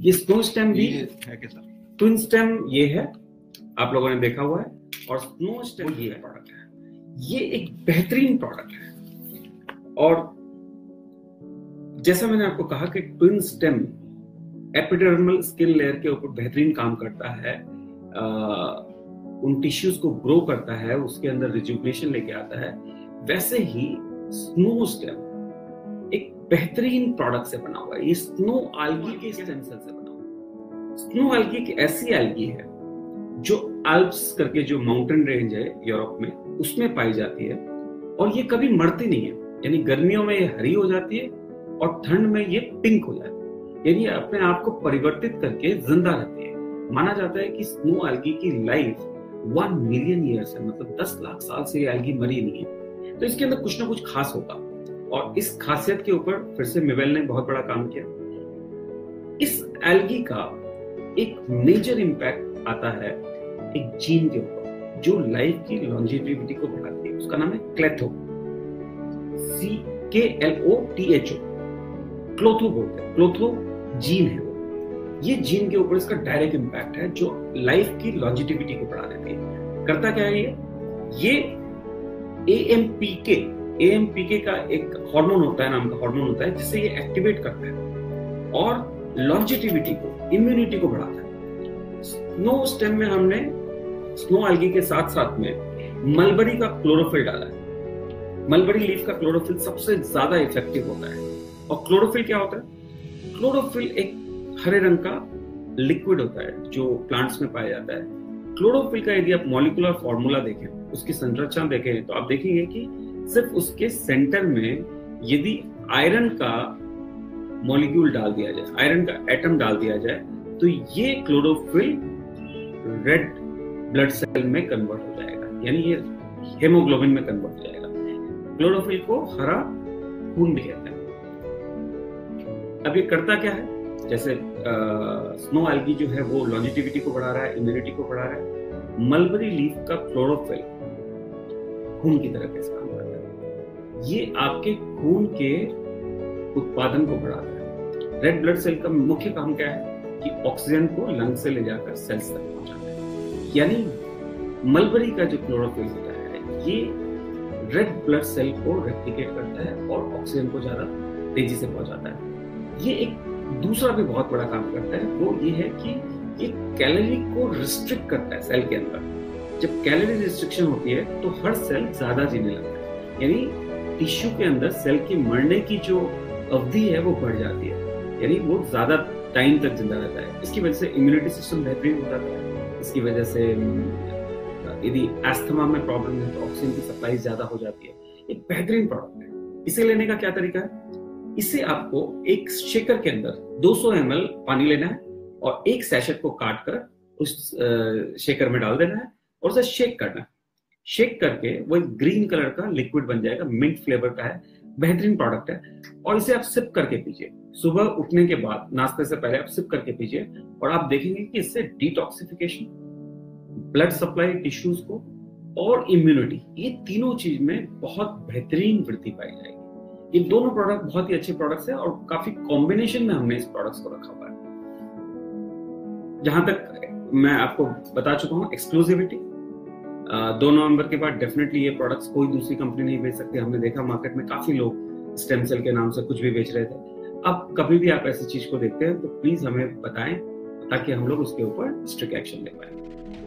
ये snow stem भी है क्या सर? ट्विन स्टेम ये है, आप लोगों ने देखा हुआ है, और स्नो स्टेम ये प्रोडक्ट है। ये एक बेहतरीन प्रोडक्ट है। और जैसा मैंने आपको कहा कि twin stem epidermal skin layer के ऊपर बेहतरीन काम करता है, उन टिश्यूज को ग्रो करता है, उसके अंदर रिजुविनेशन लेके आता है। वैसे ही स्नो स्टेम एक बेहतरीन प्रोडक्ट से बना हुआ है। ये स्नो एल्गी के स्टेम सेल से बना हुआ है। स्नो एल्गी एक ऐसी एल्गी है जो अल्प्स करके जो माउंटेन रेंज है यूरोप में, उसमें पाई जाती है, और ये कभी मरती नहीं है। यानी गर्मियों में ये हरी हो जाती है और ठंड में ये पिंक हो जाती है। यानी अपने आप को परिवर्तित करके जिंदा रहती है। माना जाता है कि स्नो एल्गी की लाइफ 1 मिलियन ईयर्स है, मतलब 10 लाख साल से ये एल्गी मरी नहीं है। तो इसके अंदर कुछ ना कुछ खास होगा, और इस खासियत के ऊपर फिर से मिवेल ने बहुत बड़ा काम किया। इस एल्गी का एक मेजर इंपैक्ट आता है एक जीन के ऊपर जो लाइफ की लॉन्जेविटी को बढ़ाती है। उसका नाम है क्लेथो, CKLOTHO, क्लोथो बोलते हैं। क्लोथो जीन है वो। ये जीन के ऊपर इसका डायरेक्ट इंपैक्ट है जो लाइफ की लॉन्जेविटी को बढ़ा देती है। करता क्या है ये AMPK का एक हार्मोन होता है, नाम का हार्मोन होता है, जिससे ये एक्टिवेट करता है और लॉन्जेविटी को, इम्यूनिटी को बढ़ाता है। स्नो स्टेम में हमने स्नो एल्गी के साथ साथ में मलबरी का क्लोरोफिल डाला है। मलबरी लीफ का क्लोरोफिल सबसे ज्यादा इफेक्टिव होता है। और क्लोरोफिल क्या होता है? क्लोरोफिल एक हरे रंग का लिक्विड होता है जो प्लांट्स में पाया जाता है। क्लोरोफिल का यदि आप मॉलिक्यूलर फॉर्मूला देखें, उसकी संरचना देखें, तो आप देखेंगे कि सिर्फ उसके सेंटर में यदि आयरन का मॉलिक्यूल डाल दिया जाए, आयरन का एटम डाल दिया जाए, तो ये क्लोरोफिल रेड ब्लड सेल में कन्वर्ट हो जाएगा, यानी ये हेमोग्लोबिन में कन्वर्ट हो जाएगा। क्लोरोफिल को हरा खून भी कहते हैं। अब ये करता क्या है? जैसे स्नो एल्गी जो है वो लॉन्जेविटी को बढ़ा रहा है, इम्यूनिटी को बढ़ा रहा है। मलबरी लीफ का क्लोरोफिल खून की तरह कैसे काम करता है? ये आपके खून के उत्पादन को बढ़ाता है। रेड ब्लड सेल का मुख्य काम क्या है? कि ऑक्सीजन को लंग से ले जाकर सेल्स तक पहुंचाता है। यानी मलबरी का जो क्लोरोफिल होता है ये रेड ब्लड सेल को रेप्लिकेट करता है और ऑक्सीजन को ज्यादा तेजी से पहुंचाता है। ये एक दूसरा भी बहुत बड़ा काम करता है, वो ये है कि ये कैलोरी को रिस्ट्रिक्ट करता है सेल के अंदर। जब कैलोरी रिस्ट्रिक्शन होती है तो हर सेल ज्यादा जीने लगता है, यानी टिश्यू के अंदर सेल के मरने की जो अवधि है वो बढ़ जाती है, यानी वो ज्यादा टाइम तक जिंदा रहता है। इसकी वजह से इम्यूनिटी सिस्टम बेहतरीन हो जाता है। इसकी वजह से यदि अस्थमा में प्रॉब्लम है तो ऑक्सीजन की सप्लाई ज्यादा हो जाती है। एक बेहतरीन प्रोडक्ट है। इसे लेने का क्या तरीका है? इसे आपको एक शेकर के अंदर 200 ml पानी लेना है और एक सैशेट को काट कर उस शेकर में डाल देना है और उसे शेक करना है। शेक करके वो एक ग्रीन कलर का लिक्विड बन जाएगा, मिंट फ्लेवर का है, बेहतरीन प्रोडक्ट है। और इसे आप सिप करके पीजिए, सुबह उठने के बाद, नाश्ते से पहले आप सिप करके पीजिए, और आप देखेंगे कि इससे डिटॉक्सिफिकेशन, ब्लड सप्लाई टिश्यूज को और इम्यूनिटी, ये तीनों चीज में बहुत बेहतरीन वृद्धि पाई जाएगी। ये दोनों प्रोडक्ट बहुत ही अच्छे प्रोडक्ट्स हैं और काफी कॉम्बिनेशन में हमने इस प्रोडक्ट्स को रखा हुआ है। जहां तक मैं आपको बता चुका हूं एक्सक्लूसिविटी, 2 नवंबर के बाद डेफिनेटली ये प्रोडक्ट्स कोई दूसरी कंपनी नहीं बेच सकती। हमने देखा मार्केट में काफी लोग स्टेम सेल के नाम से कुछ भी बेच रहे थे। अब कभी भी आप ऐसी चीज को देखते हैं तो प्लीज हमें बताएं ताकि हम लोग उसके ऊपर स्ट्रिक्ट एक्शन ले पाए।